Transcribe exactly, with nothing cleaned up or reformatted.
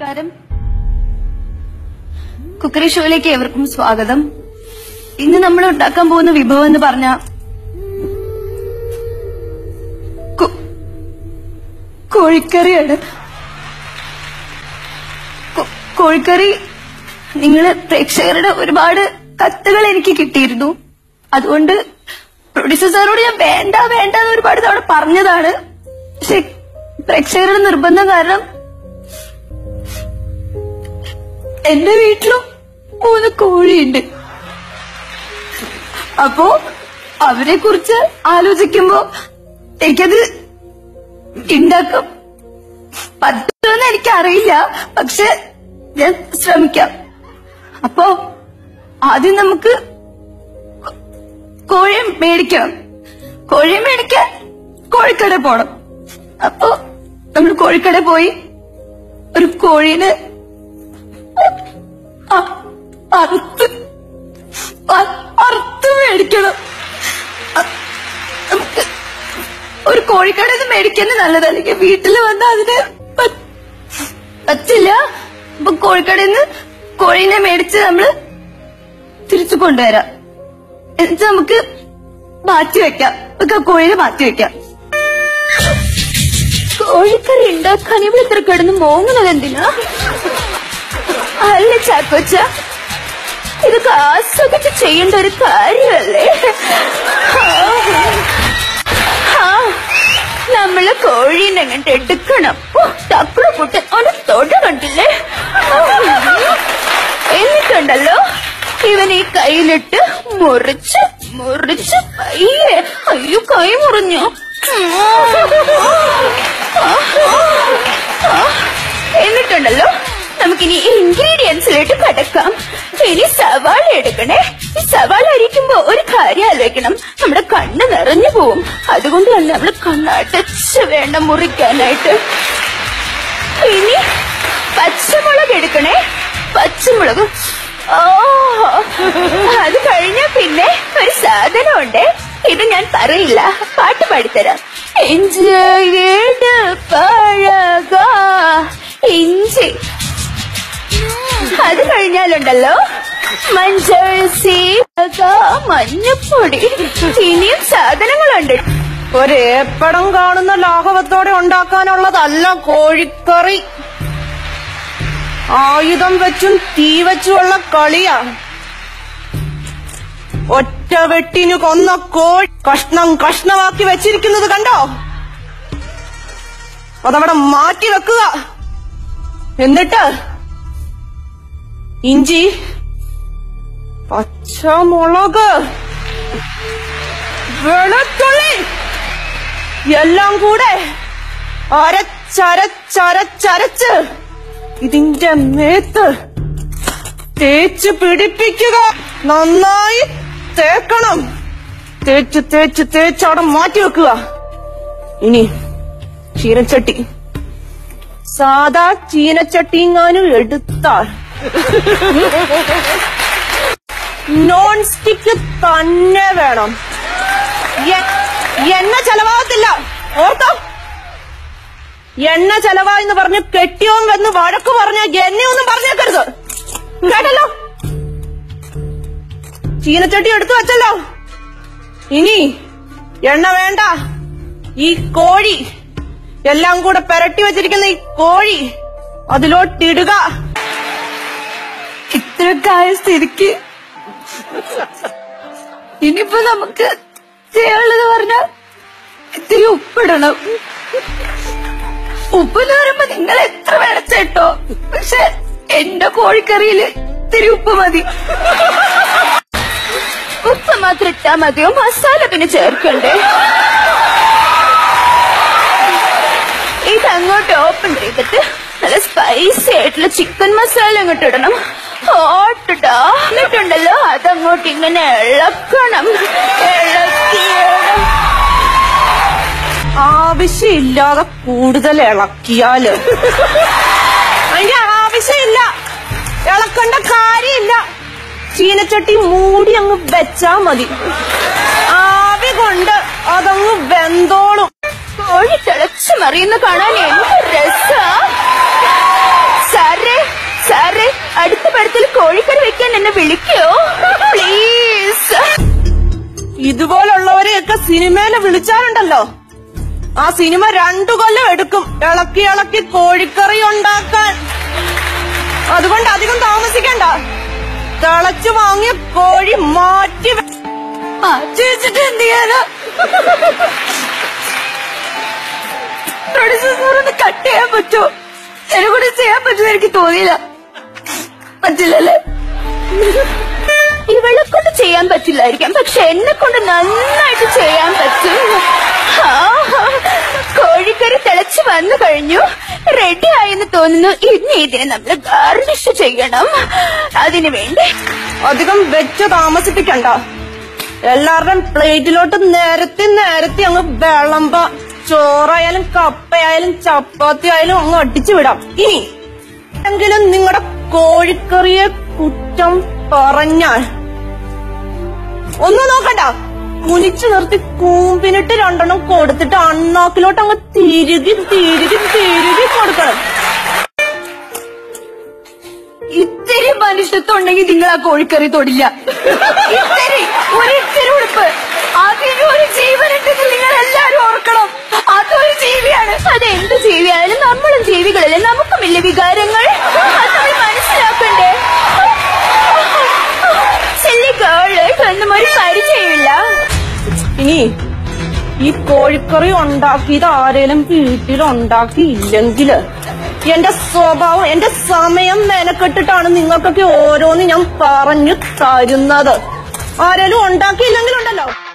നമസ്കാരം. കുക്കറി ഷോയിലേക്ക് ഏവർക്കും സ്വാഗതം. ഇന്ന് നമ്മൾ ഉണ്ടാക്കാൻ പോകുന്ന വിഭവം എന്ന് പറഞ്ഞ കോഴിക്കറിയാണ്. കോഴിക്കറി നിങ്ങള് പ്രേക്ഷകരുടെ ഒരുപാട് കത്തുകൾ എനിക്ക് കിട്ടിയിരുന്നു. അതുകൊണ്ട് പ്രൊഡ്യൂസർ സാറോട് ഞാൻ വേണ്ട വേണ്ട എന്ന് ഒരുപാട് തവണ പറഞ്ഞതാണ്. പക്ഷെ പ്രേക്ഷകരുടെ നിർബന്ധം കാരണം എന്റെ വീട്ടിലും മൂന്ന് കോഴിയുണ്ട്. അപ്പോ അവരെ കുറിച്ച് ആലോചിക്കുമ്പോ എനിക്കത് ഉണ്ടാക്കും പറ്റുമെന്ന് എനിക്കറിയില്ല. പക്ഷെ ഞാൻ ശ്രമിക്കാം. അപ്പോ ആദ്യം നമുക്ക് കോഴിയെ മേടിക്കണം. കോഴിയെ മേടിക്കാൻ കോഴിക്കട പോണം. അപ്പോ നമ്മൾ കോഴിക്കട പോയി ഒരു കോഴീനെ അറുത്ത് അറുത്ത് മേടിക്കണം. നമുക്ക് ഒരു കോഴിക്കടയിൽ നിന്ന് മേടിക്കുന്നത് നല്ലതല്ലെങ്കിൽ വീട്ടിൽ വന്ന് അതിന് പറ്റില്ല. അപ്പൊ കോഴിക്കടയിൽ നിന്ന് കോഴീനെ മേടിച്ച് നമ്മള് തിരിച്ചു കൊണ്ടുവരാം. എന്നിട്ട് നമുക്ക് മാറ്റി വെക്കാം. നമുക്ക് ആ കോഴിനെ മാറ്റി വെക്കാം. കോഴിക്കറി ഉണ്ടാക്കാൻ ഇവിടെ ഇത്ര കിടന്ന് മോങ്ങുന്നത് എന്തിനാ? അല്ല ചാക്കോച്ച, ഇതൊക്കെ ആസ്വദിച്ച് ചെയ്യേണ്ട ഒരു കാര്യമല്ലേ? ആ നമ്മള് കോഴീനെ അങ്ങോട്ട് എടുക്കണം. തപ്പുറ പൊട്ട് അവന് തൊട കണ്ടില്ലേ? എന്നിട്ടുണ്ടല്ലോ ഇവൻ ഈ കയ്യിലിട്ട് മുറിച്ച് മുറിച്ച് പയ്യെ. അയ്യോ, കൈ മുറിഞ്ഞു. എന്നിട്ടുണ്ടല്ലോ നമുക്കിനി ഇൻഗ്രീഡിയൻസിലോട്ട് കടക്കാം. ഇനി സവാള എടുക്കണേ. ഈ സവാള അരിക്കുമ്പോ ഒരു കാര്യം ആലോചിക്കണം, നമ്മുടെ കണ്ണ് നിറഞ്ഞു പോവും. അതുകൊണ്ട് തന്നെ നമ്മള് കണ്ണടച്ച് വേണം മുറിക്കാനായിട്ട്. ഇനി പച്ചമുളക് എടുക്കണേ. പച്ചമുളക് ഓ അത് കഴിഞ്ഞ പിന്നെ ഒരു സാധനമുണ്ട്. ഇത് ഞാൻ പറയില്ല, പാട്ട് പാടിത്തരാം. ഇഞ്ചി പഴക ഇഞ്ചി. അത് കഴിഞ്ഞാലുണ്ടല്ലോ മഞ്ഞൾ, സീരക, മഞ്ഞപ്പൊടി. ഇനിയും സാധനങ്ങളുണ്ട്. ഒരേപ്പടം കാണുന്ന ലാഘവത്തോടെ ഉണ്ടാക്കാനുള്ളതല്ല കോഴിക്കറി. ആയുധം വെച്ചും തീ വെച്ചുമുള്ള കളിയാ. ഒറ്റ വെട്ടിനു കൊന്ന കോഴി കഷ്ണം കഷ്ണമാക്കി വെച്ചിരിക്കുന്നത് കണ്ടോ? അതവിടെ മാറ്റി വെക്കുക. എന്നിട്ട് ഇഞ്ചി, പച്ചമുളക്, വെളുത്തുള്ളി എല്ലാം കൂടെ അരച്ചരച്ചരച്ചരച്ച് ഇതിന്റെ മേത്ത് തേച്ച് പിടിപ്പിക്കുക. നന്നായി തേക്കണം. തേച്ച് തേച്ച് തേച്ച് അവിടെ മാറ്റി വെക്കുക. ഇനി ചീനച്ചട്ടി, സാധാ ചീനച്ചട്ടിങ്ങാനും എടുത്താൽ നോൺ സ്റ്റിക്ക് തന്നെ വേണം. എണ്ണ ചെലവാകത്തില്ല, ഓർത്തോ? എണ്ണ ചെലവായെന്ന് പറഞ്ഞ് കെട്ടിയോൻ വന്ന് വഴക്ക് പറഞ്ഞ എന്നെയൊന്നും പറഞ്ഞേക്കരുത്, കേട്ടല്ലോ? ചീനച്ചട്ടി എടുത്തു വെച്ചല്ലോ. ഇനി എണ്ണ വേണ്ട. ഈ കോഴി എല്ലാം കൂടെ പെരട്ടി വെച്ചിരിക്കുന്ന ഈ കോഴി അതിലോട്ടിടുക. ഇത്രയൊക്കെ ആയ സ്ഥിതിക്ക് ഇനിയിപ്പോ നമുക്ക് ചെയ്യാനുള്ളത് പറഞ്ഞാൽ ഇത്തിരി ഉപ്പിടണം. ഉപ്പെന്ന് പറയുമ്പോ നിങ്ങൾ എത്ര വേണം ചേട്ടോ, പക്ഷെ എന്റെ കോഴിക്കറിയില് ഇത്തിരി ഉപ്പ് മതി. ഉപ്പ് മാത്രം ഇട്ടാ മതിയോ? മസാല പിന്നെ ചേർക്കണ്ടേ? ഇതങ്ങോട്ട് ഓപ്പൺ ചെയ്തിട്ട് നല്ല സ്പൈസി ആയിട്ടുള്ള ചിക്കൻ മസാല അങ്ങോട്ട് ഇടണം. ഹോട്ടിട്ടാ. എന്നിട്ടുണ്ടല്ലോ അതങ്ങോട്ട് ഇങ്ങനെ ഇളക്കണം. ഇളക്കിയിടണം. ആവശ്യമില്ലാതെ കൂടുതൽ ഇളക്കിയാല് അതിന്റെ ആവശ്യമില്ല, ഇളക്കേണ്ട കാര്യമില്ല. ചീനച്ചട്ടി മൂടി അങ്ങ് വെച്ചാ മതി. ആവി കൊണ്ട് അതങ്ങ് വെന്തോളും. കോഴി തിളച്ചു മറിയുന്ന കാണാൻ എന്ത് രസാ. സര എന്നെ വിളിക്കോ പ്ലീസ്. ഇതുപോലുള്ളവരെയൊക്കെ സിനിമയില് വിളിച്ചാലുണ്ടല്ലോ ആ സിനിമ രണ്ടു കൊല്ലം എടുക്കും ഇളക്കി ഇളക്കി കോഴിക്കറി ഉണ്ടാക്കാൻ. അതുകൊണ്ട് അധികം താമസിക്കണ്ട, തിളച്ചു വാങ്ങിയ കോഴി മാറ്റി മാറ്റി വെച്ചിട്ട് എന്ത് ചെയ്യാനാ? പ്രൊഡ്യൂസർ സാർ ഒന്ന് കട്ട് ചെയ്യാൻ പറ്റുമോ? എന്നെ കൂടെ ചെയ്യാൻ പറ്റുമെന്ന് എനിക്ക് തോന്നിയില്ല. പറ്റില്ലല്ലേ? ഇവളെ കൊണ്ട് ചെയ്യാൻ പറ്റില്ലായിരിക്കാം, പക്ഷെ എന്നെ കൊണ്ട് നന്നായിട്ട് ചെയ്യാൻ പറ്റും. കോഴിക്കറി തിളച്ചു വന്നു കഴിഞ്ഞു, റെഡി ആയെന്ന് തോന്നുന്നു. ഇനി ഇതിനെ നമ്മൾ ഗാർണിഷ് ചെയ്യണം. അതിനു വേണ്ടി അധികം വെച്ച് താമസിപ്പിക്കണ്ട, എല്ലാവരുടെയും പ്ലേറ്റിലോട്ട് നേരത്തെ നേരത്തെ അങ്ങ് വിളമ്പ. ചോറായാലും കപ്പയായാലും ചപ്പാത്തി ആയാലും അങ്ങ് അടിച്ചു വിടാം. ഇനി എങ്കിലും നിങ്ങളുടെ കോഴിക്കറിയെ കുറ്റം പറഞ്ഞാൽ ഒന്നും നോക്കണ്ട, കുനിച്ചു നിർത്തി കൂമ്പിനിട്ട് രണ്ടെണ്ണം കൊടുത്തിട്ട് അണ്ണാക്കിലോട്ട് അങ്ങ് തിരുകി തിരുകി തിരുകി കൊടുക്കണം. ഇത്തിരി മനുഷ്യത്വം ഉണ്ടെങ്കിൽ നിങ്ങൾ ആ കോഴിക്കറി തൊടില്ല. ഇത്തിരി ഒരിത്തിരി ഉടുപ്പ്, അതിനൊരു ജീവനുണ്ടെങ്കിൽ നിങ്ങൾ എല്ലാരും ഓർക്കണം. അതൊരു ജീവിയാണ്. അതെന്ത് ജീവിയായാലും നമ്മളും ജീവികളല്ലേ, നമുക്കുമില്ല വികാരങ്ങൾ. അത് നമ്മൾ മനസ്സിലാക്കണ്ടേ? ചെല്ലി ഗേള് ഒന്നും ഒരു പരിചയമില്ല. ഇനി ഈ കോഴിക്കറി ഉണ്ടാക്കിയത് ആരേലും വീട്ടിലുണ്ടാക്കിയില്ലെങ്കില് എന്റെ സ്വഭാവം എന്റെ സമയം മെനക്കെട്ടിട്ടാണ് നിങ്ങൾക്കൊക്കെ ഓരോന്ന് ഞാൻ പറഞ്ഞു തരുന്നത്. ആരേലും ഉണ്ടാക്കിയില്ലെങ്കിലുണ്ടല്ലോ